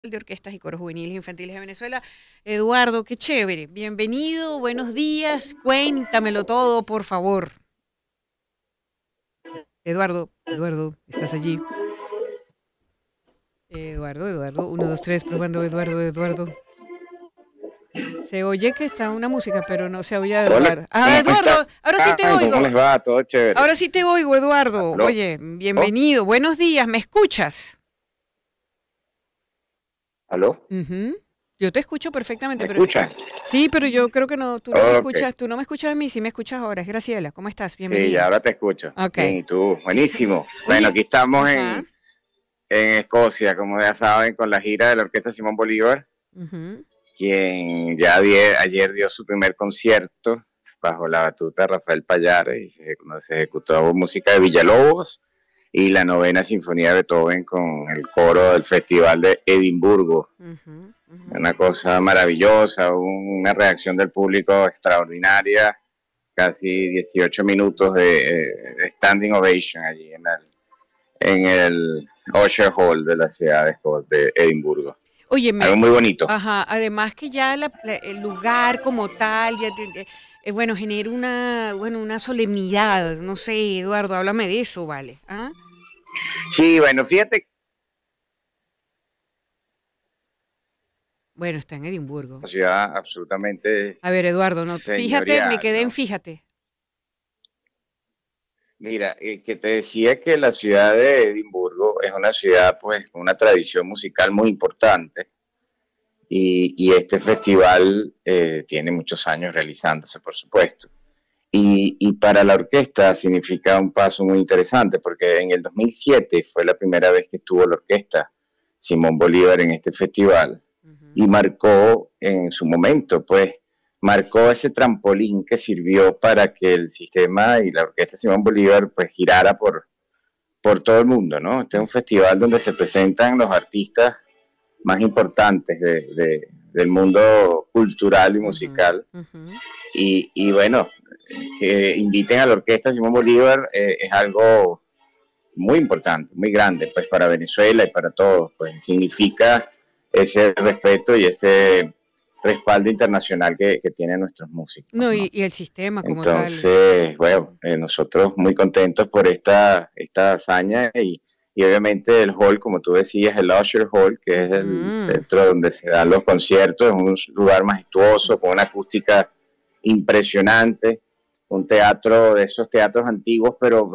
de Orquestas y Coros Juveniles e Infantiles de Venezuela. Eduardo, qué chévere. Bienvenido, buenos días. Cuéntamelo todo, por favor. Eduardo, ¿estás allí? Eduardo, uno, dos, tres, probando, Eduardo. Se oye que está una música, pero no se oye a Hola, Eduardo. Ah, ¿cómo Eduardo, ahora sí te están? ¿Cómo oigo. les va? Todo chévere. Ahora sí te oigo, Eduardo. ¿Aló? Oye, bienvenido. Buenos días, ¿me escuchas? ¿Aló? Ujú. Yo te escucho perfectamente, ¿Me pero escuchan? sí, pero yo creo que no, Ok, tú no me escuchas a mí, sí me escuchas ahora. Es Graciela, ¿cómo estás? sí, ya Bienvenida. ahora te escucho. Ok. Bien, ¿y tú? Buenísimo. Bueno, Oye, aquí estamos ajá. en Escocia, como ya saben, con la gira de la Orquesta Simón Bolívar, Ujú. quien ya ayer dio su primer concierto bajo la batuta de Rafael Pallares, y se ejecutó música de Villalobos y la novena sinfonía de Beethoven con el coro del Festival de Edimburgo. Ujú, ujú. Una cosa maravillosa, una reacción del público extraordinaria, casi 18 minutos de standing ovation allí en el Usher Hall de la ciudad de Edimburgo. Algo Óyeme, muy bonito. ajá, además que ya el lugar como tal, bueno, genera una solemnidad, no sé, Eduardo, háblame de eso, ¿vale? ¿Ah? Sí, bueno, fíjate, Bueno, está en Edimburgo. una ciudad absolutamente A ver, Eduardo, no, fíjate, me señorial, quedé en ¿no? fíjate. Mira, que te decía que la ciudad de Edimburgo es una ciudad pues con una tradición musical muy importante. Y este festival tiene muchos años realizándose, por supuesto. Y para la orquesta significa un paso muy interesante, porque en el 2007 fue la primera vez que estuvo la orquesta Simón Bolívar en este festival Ujú. y marcó en su momento, pues, marcó ese trampolín que sirvió para que el sistema y la orquesta Simón Bolívar pues girara por todo el mundo, ¿no? Este es un festival donde se presentan los artistas más importantes del mundo cultural y Ujú, musical. ujú. Y bueno, que inviten a la orquesta Simón Bolívar es algo muy importante, muy grande, pues para Venezuela y para todos, pues significa ese respeto y ese respaldo internacional que tienen nuestros músicos, No, ¿no? y el sistema como tal. Entonces, bueno, Ujú. nosotros muy contentos por esta hazaña y obviamente el hall, como tú decías, el Usher Hall, que es el Ujú, centro donde se dan los conciertos, es un lugar majestuoso, con una acústica impresionante, un teatro de esos teatros antiguos,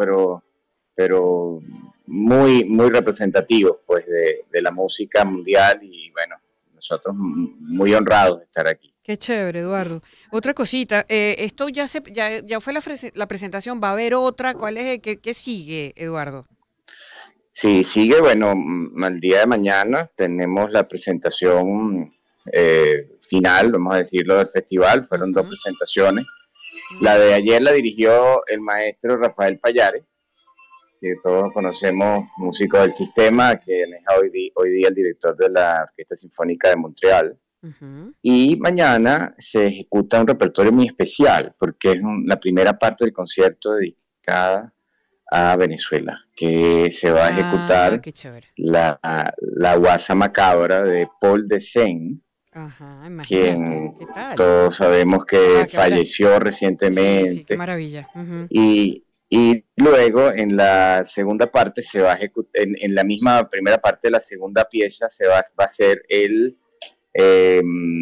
pero muy, muy representativos, pues, de la música mundial y bueno, nosotros muy honrados de estar aquí. qué chévere, Eduardo. Otra cosita, esto ya fue la presentación, ¿va a haber otra? ¿Cuál es qué sigue, Eduardo? Sí, sigue, bueno, al día de mañana tenemos la presentación final, vamos a decirlo, del festival. Fueron dos Ujú, presentaciones. La ujú. de ayer la dirigió el maestro Rafael Pallares, que todos conocemos, músico del sistema, que es hoy día el director de la Orquesta Sinfónica de Montreal. Ujú. Y mañana se ejecuta un repertorio muy especial, porque es la primera parte del concierto dedicada a Venezuela, que se va a Ah, ejecutar qué chévere. la guasa macabra de Paul Desen, Ajá, imagínate, quien ¿qué tal? todos sabemos que Acaba la... falleció Sí, qué recientemente. maravilla. Ujú. Y luego en la segunda parte se va a ejecutar, en la misma primera parte de la segunda pieza va a ser eh,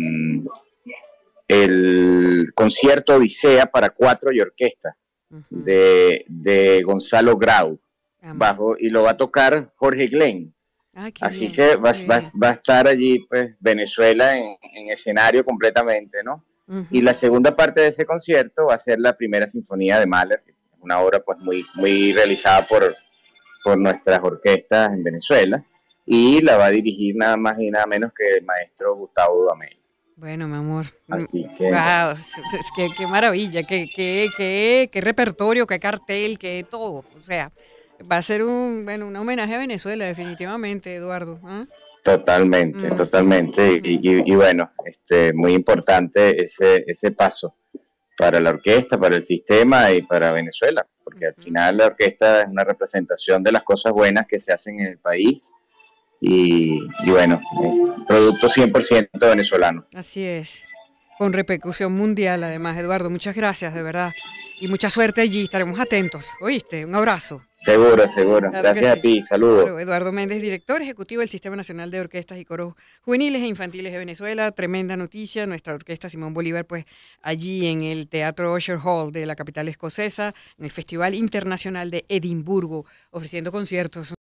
el concierto Odisea para cuatro y orquesta Ujú. de Gonzalo Grau, Am- y lo va a tocar Jorge Glenn. Ay, qué Así bien, que qué bien. va a estar allí pues Venezuela en escenario completamente, ¿no? Y la Ujú. segunda parte de ese concierto va a ser la primera sinfonía de Mahler, una obra pues muy, muy realizada por nuestras orquestas en Venezuela, y la va a dirigir nada más y nada menos que el maestro Gustavo Dudamel. Bueno, mi amor. Así que Wow, es que qué maravilla, qué repertorio, qué cartel, qué todo. O sea, va a ser un homenaje a Venezuela, definitivamente, Eduardo. ¿Ah? totalmente, Ujú, totalmente. ujú, Y bueno, muy importante ese paso para la orquesta, para el sistema y para Venezuela, porque al ujú. final la orquesta es una representación de las cosas buenas que se hacen en el país y bueno, producto 100% venezolano. Así es. Con repercusión mundial, además, Eduardo. Muchas gracias, de verdad. Y mucha suerte allí. Estaremos atentos. ¿Oíste? Un abrazo. Seguro, seguro. Claro que Gracias a sí. ti. Claro, Saludos. Eduardo Méndez, director ejecutivo del Sistema Nacional de Orquestas y Coros Juveniles e Infantiles de Venezuela. Tremenda noticia. Nuestra orquesta Simón Bolívar, pues allí en el Teatro Usher Hall de la capital escocesa, en el Festival Internacional de Edimburgo, ofreciendo conciertos.